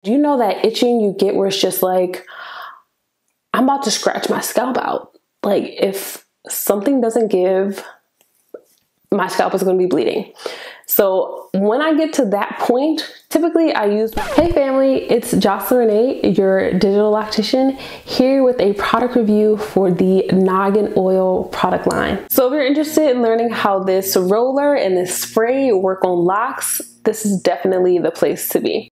Do you know that itching you get where it's just like, I'm about to scratch my scalp out? Like, if something doesn't give, my scalp is going to be bleeding. So when I get to that point, typically I use, hey family, it's Jocelyn Renee, your digital loctician, here with a product review for the Noggin Oil product line. So if you're interested in learning how this roller and this spray work on locks, this is definitely the place to be.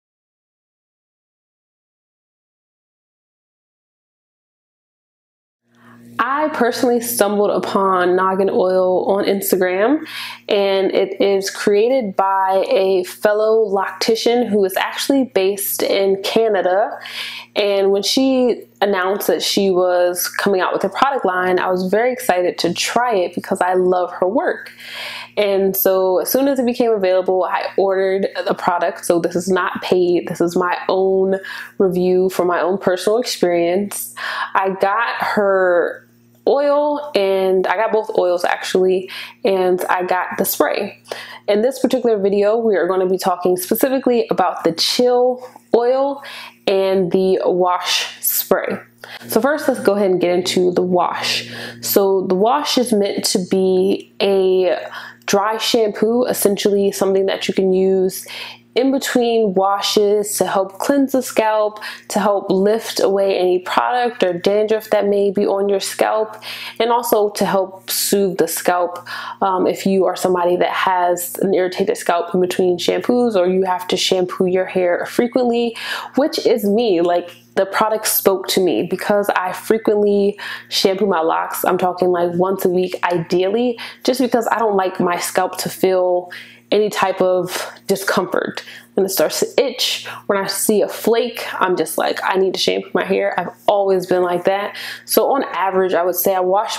I personally stumbled upon Noggin Oil on Instagram, and it is created by a fellow loctician who is actually based in Canada. And when she announced that she was coming out with a product line, I was very excited to try it because I love her work. And so as soon as it became available, I ordered the product. So this is not paid. This is my own review from my own personal experience. I got her oil, and I got both oils actually, and I got the spray. In this particular video, we are going to be talking specifically about the chill oil and the wash spray. So first, let's go ahead and get into the wash. So the wash is meant to be a dry shampoo, essentially something that you can use in between washes to help cleanse the scalp, to help lift away any product or dandruff that may be on your scalp, and also to help soothe the scalp if you are somebody that has an irritated scalp in between shampoos, or you have to shampoo your hair frequently, which is me. Like, the product spoke to me because I frequently shampoo my locks. I'm talking like once a week ideally, just because I don't like my scalp to feel any type of discomfort. When it starts to itch, when I see a flake, I'm just like, I need to shampoo my hair. I've always been like that. So on average, I would say I wash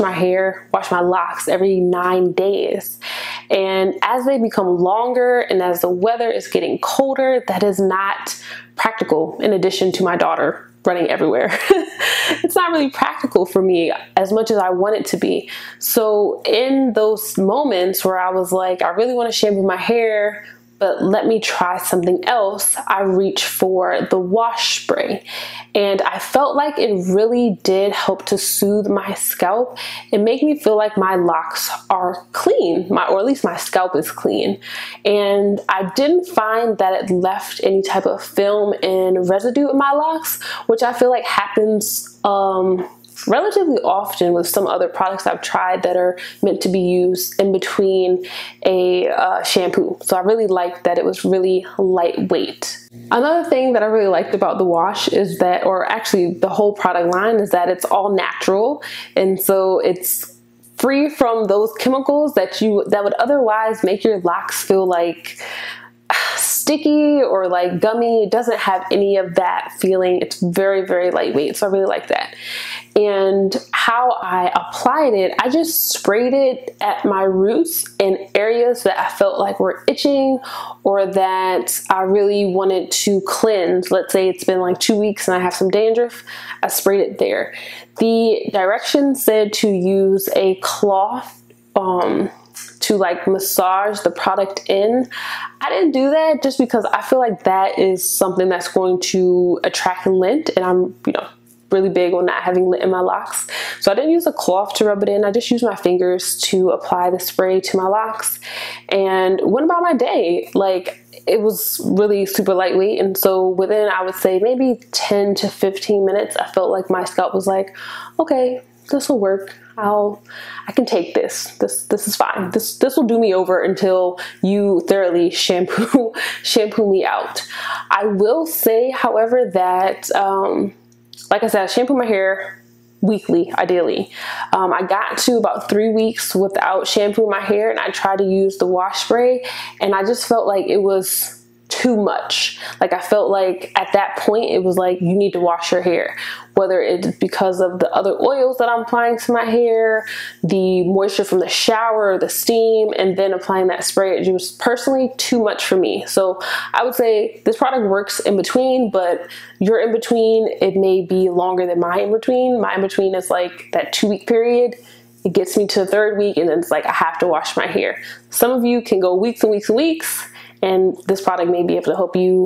my locks every 9 days. And as they become longer and as the weather is getting colder, that is not practical, in addition to my daughter running everywhere. It's not really practical for me as much as I want it to be. So in those moments where I was like, I really want to shampoo my hair, but let me try something else, I reached for the wash spray. And I felt like it really did help to soothe my scalp and make me feel like my locks are clean, or at least my scalp is clean. And I didn't find that it left any type of film and residue in my locks, which I feel like happens relatively often with some other products I've tried that are meant to be used in between a shampoo. So I really liked that it was really lightweight. Another thing that I really liked about the wash is that, or actually the whole product line, is that it's all natural. And so it's free from those chemicals that would otherwise make your locks feel like sticky or like gummy. It doesn't have any of that feeling. It's very, very lightweight. So I really like that. And how I applied it, I just sprayed it at my roots in areas that I felt like were itching or that I really wanted to cleanse. Let's say it's been like 2 weeks and I have some dandruff, I sprayed it there. The directions said to use a cloth to like massage the product in. I didn't do that just because I feel like that is something that's going to attract lint, and I'm, really big on not having lint in my locks. So I didn't use a cloth to rub it in. I just used my fingers to apply the spray to my locks and went about my day. Like, it was really super lightweight. And so within, I would say maybe 10 to 15 minutes, I felt like my scalp was like, okay, this will work. I can take this. This is fine. This will do me over until you thoroughly shampoo me out. I will say, however, that like I said, I shampoo my hair weekly, ideally. I got to about 3 weeks without shampooing my hair, and I tried to use the wash spray, and I just felt like it was too much. Like, I felt like at that point it was like, you need to wash your hair, whether it's because of the other oils that I'm applying to my hair, the moisture from the shower, the steam, and then applying that spray. It was personally too much for me. So I would say this product works in between, but your in between, it may be longer than my in between. My in between is like that 2 week period. It gets me to the 3rd week, and then it's like I have to wash my hair. Some of you can go weeks and weeks and weeks, and this product may be able to help you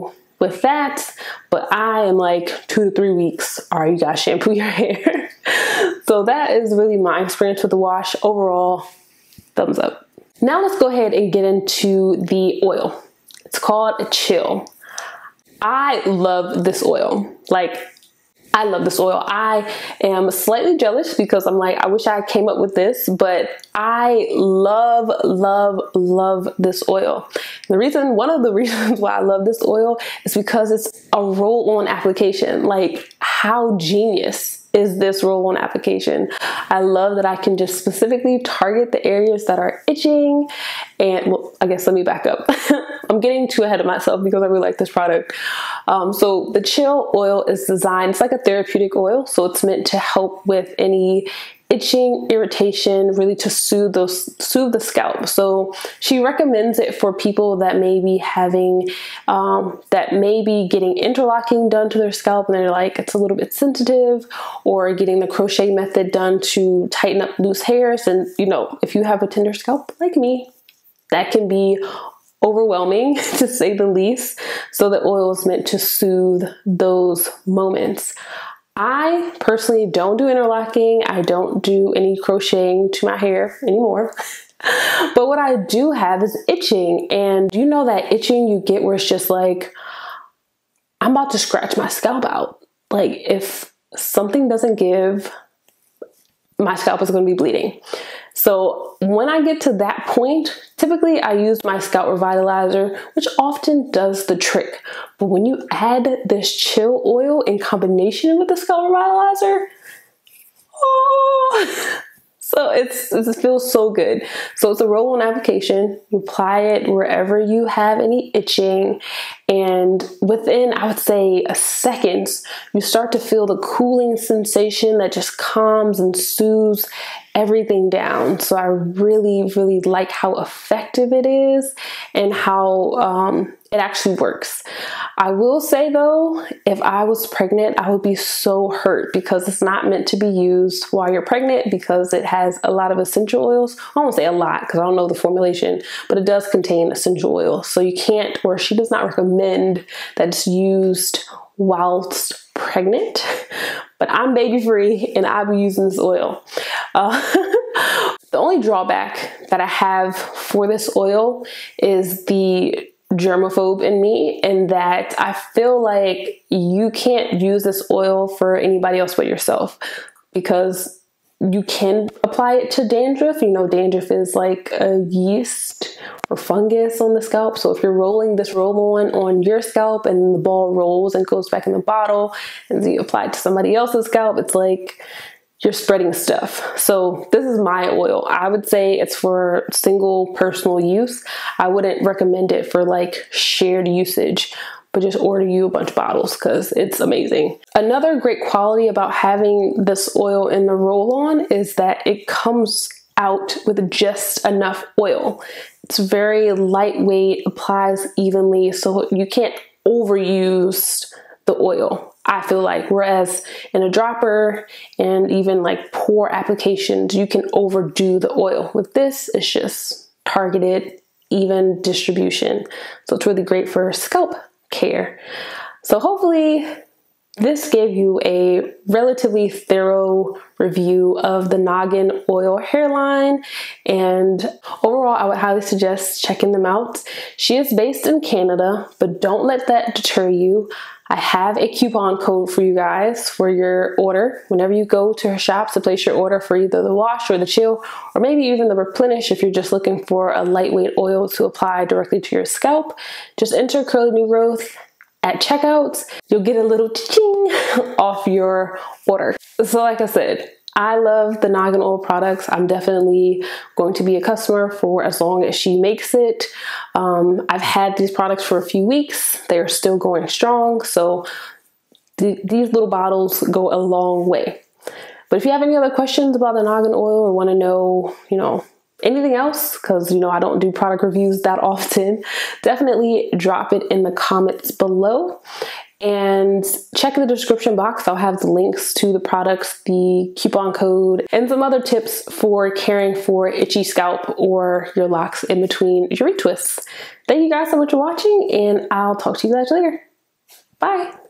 with that, but I am like 2 to 3 weeks, all right, you gotta shampoo your hair. So that is really my experience with the wash. Overall, thumbs up. Now let's go ahead and get into the oil. It's called a Chill. I love this oil. Like, I love this oil. I am slightly jealous because I'm like, I wish I came up with this, but I love, love, love this oil. One of the reasons why I love this oil is because it's a roll-on application. Like, how genius is this roll-on application? I love that I can just specifically target the areas that are itching. And well, I guess let me back up. I'm getting too ahead of myself because I really like this product. So the Chill oil is designed, it's like a therapeutic oil. So it's meant to help with any itching, irritation, really to soothe the scalp. So she recommends it for people that may be having, that may be getting interlocking done to their scalp and they're like, it's a little bit sensitive, or getting the crochet method done to tighten up loose hairs. And you know, if you have a tender scalp like me, that can be overwhelming to say the least. So the oil is meant to soothe those moments. I personally don't do interlocking. I don't do any crocheting to my hair anymore. But what I do have is itching. And you know that itching you get where it's just like, I'm about to scratch my scalp out. Like, if something doesn't give, my scalp is going to be bleeding. So when I get to that point, typically I use my scalp revitalizer, which often does the trick. But when you add this Chill oil in combination with the scalp revitalizer, oh, so it feels so good. So it's a roll-on application. You apply it wherever you have any itching, and within, I would say, a second, you start to feel the cooling sensation that just calms and soothes everything down. So I really, really like how effective it is and how it actually works. I will say though, if I was pregnant, I would be so hurt because it's not meant to be used while you're pregnant, because it has a lot of essential oils. I won't say a lot because I don't know the formulation, but it does contain essential oils. So you can't, or she does not recommend that it's used whilst pregnant. But I'm baby free and I'll be using this oil. The only drawback that I have for this oil is the germaphobe in me, and that I feel like you can't use this oil for anybody else but yourself, because you can apply it to dandruff. You know, dandruff is like a yeast or fungus on the scalp. So if you're rolling this roll-on on your scalp and the ball rolls and goes back in the bottle and then you apply it to somebody else's scalp, it's like you're spreading stuff. So this is my oil. I would say it's for single personal use. I wouldn't recommend it for like shared usage, but just order you a bunch of bottles because it's amazing. Another great quality about having this oil in the roll-on is that it comes out with just enough oil. It's very lightweight, applies evenly, so you can't overuse the oil, I feel like. Whereas in a dropper and even like pour applications, you can overdo the oil. With this, it's just targeted, even distribution. So it's really great for scalp care. So hopefully this gave you a relatively thorough review of the Noggin Oil hairline, and overall I would highly suggest checking them out. She is based in Canada, but don't let that deter you. I have a coupon code for you guys for your order. Whenever you go to her shop to place your order for either the wash or the chill, or maybe even the replenish if you're just looking for a lightweight oil to apply directly to your scalp, just enter code New Growth at checkout. You'll get a little ching off your order. So like I said, I love the Noggin Oil products. I'm definitely going to be a customer for as long as she makes it. I've had these products for a few weeks. They're still going strong. So these little bottles go a long way. But if you have any other questions about the Noggin Oil or want to know, anything else, because I don't do product reviews that often, definitely drop it in the comments below. And check the description box. I'll have the links to the products, the coupon code, and some other tips for caring for itchy scalp or your locks in between your retwists. Thank you guys so much for watching, and I'll talk to you guys later. Bye.